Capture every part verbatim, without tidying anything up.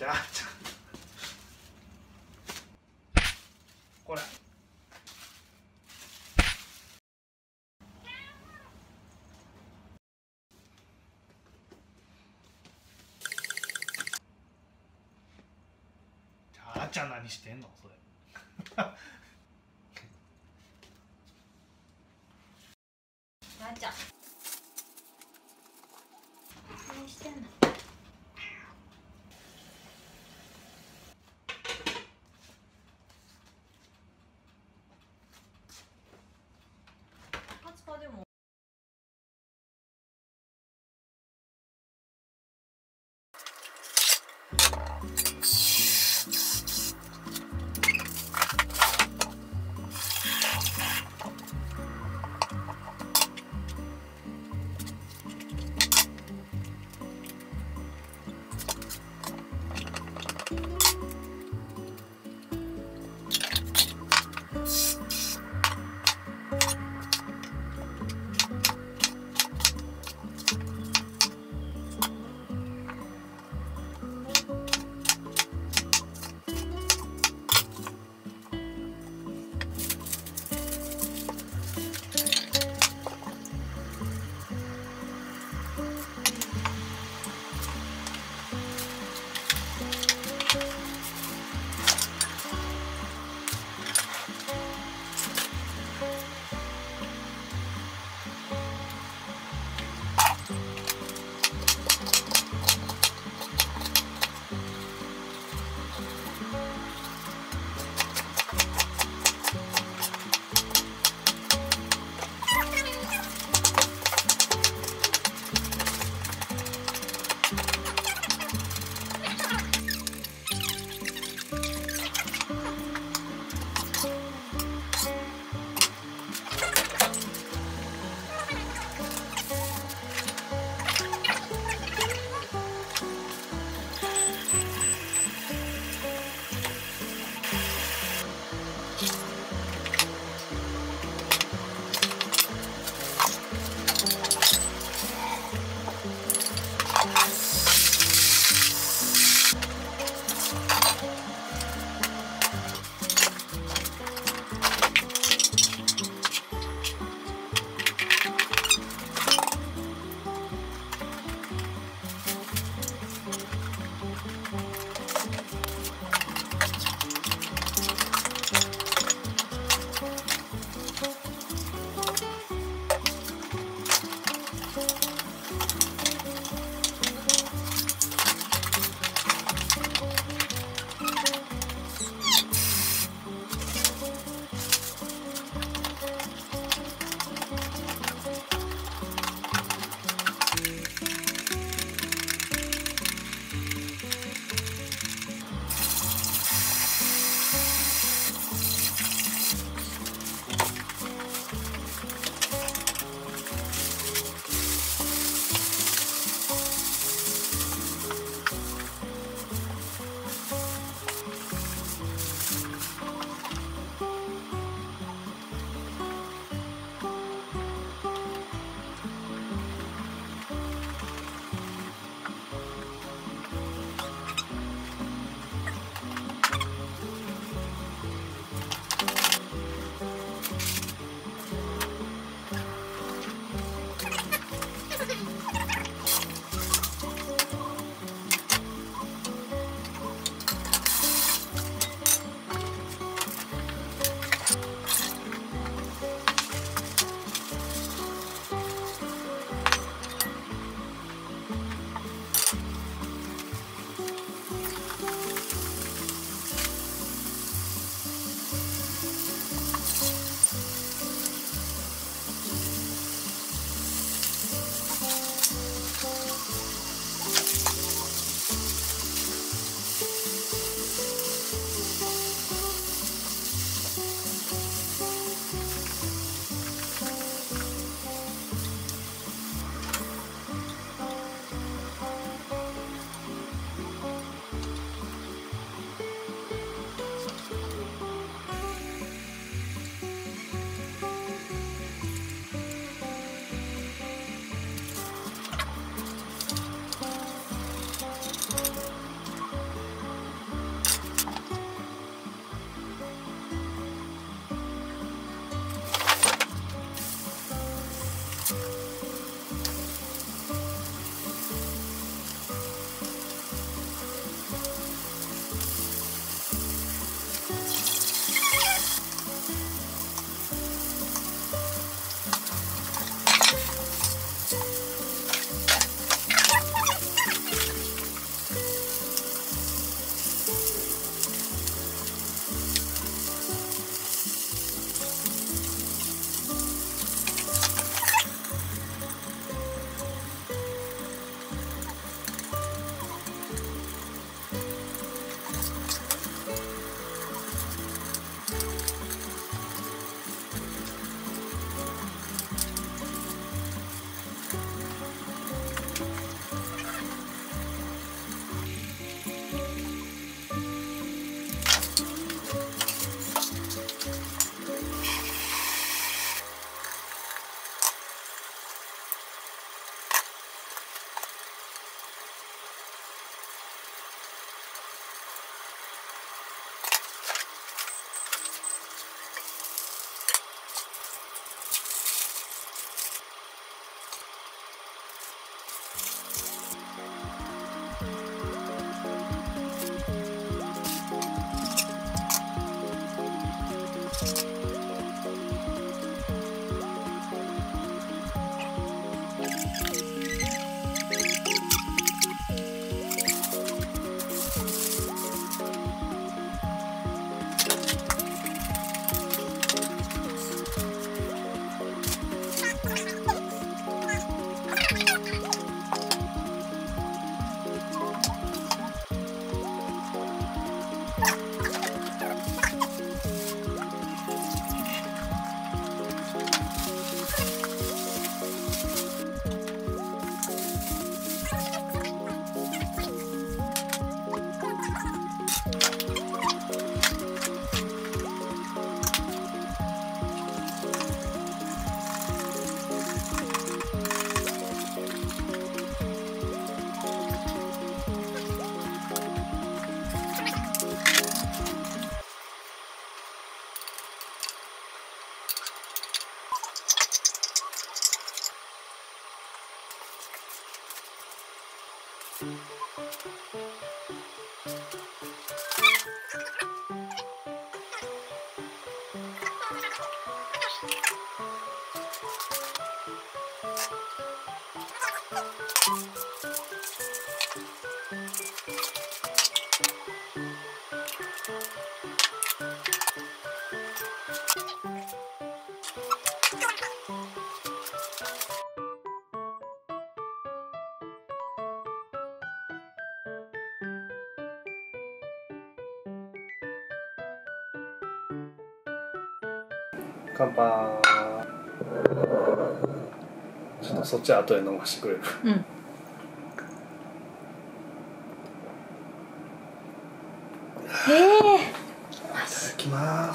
じゃあこれあーちゃん何してんのそれあーちゃん何してんの。あつかでも乾杯。ちょっとそっちは後で飲ましてくれる？ うん。 いへえ。 ただきます。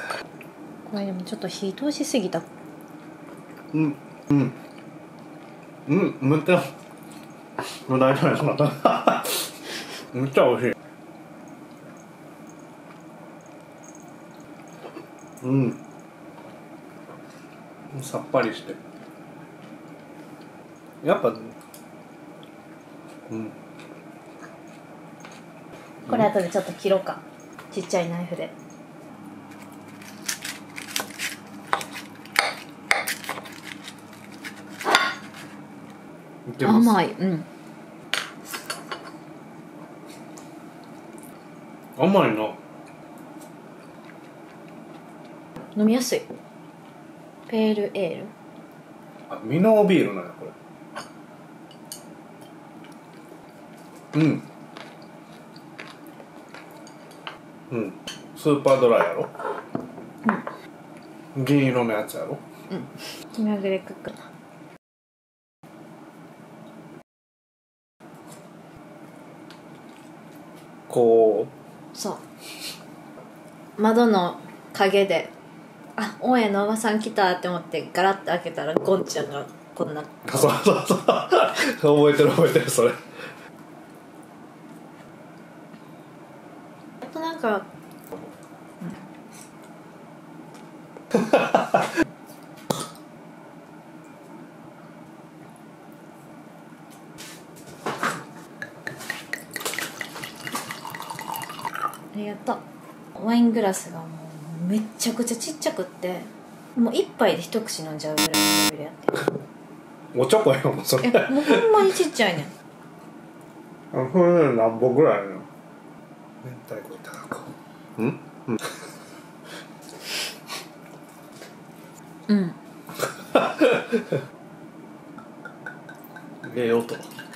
これでもちょっと火通しすぎた。 うんうんうんむっちゃ無駄になりそうだったむっちゃ美味しい。うんさっぱりしてやっぱうんこれ後でちょっと切ろうか、ちっちゃいナイフで。 いけます。 甘い。うん。 甘いの飲みやすい。ペールエール。 あ、ミノービールなんやこれ。うんうんスーパードライやろ。うん銀色のやつやろ。 うん。気まぐれクックな。 こそう窓の陰で、あ、大家のおばさん来たって思ってガラッと開けたらゴンちゃんがこんな。 うそうそうそう覚えてる覚えてるそれ。 あとなんか、ありがとう。ワイングラスがもうめっちゃくちゃちっちゃくって、もう一杯で一口飲んじゃうぐらいのレベルやってる。 おちょこやもんそれ。 え、もうほんまにちっちゃいねん。 あ、これ何本ぐらいあるの？明太子いただこう。うん？うんうん。 ええ音。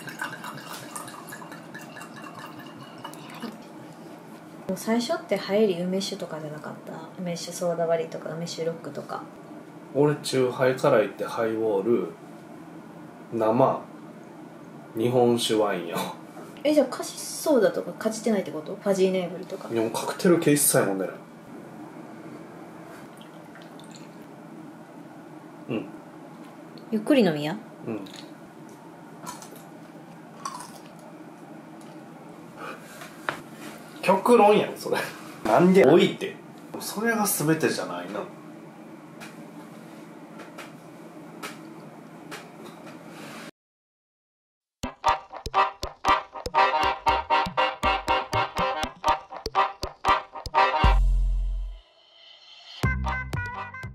最初って入り梅酒とかじゃなかった？梅酒ソーダ割りとか梅酒ロックとか。 俺チューハイからいってハイボール生日本酒ワインや。 え、じゃあカシスソーダとかかじってないってこと？ファジーネーブルとか。 でもカクテル系一切飲んでない。うんゆっくり飲みや。 うん極論やんそれ。なんで多いってそれが全てじゃないな。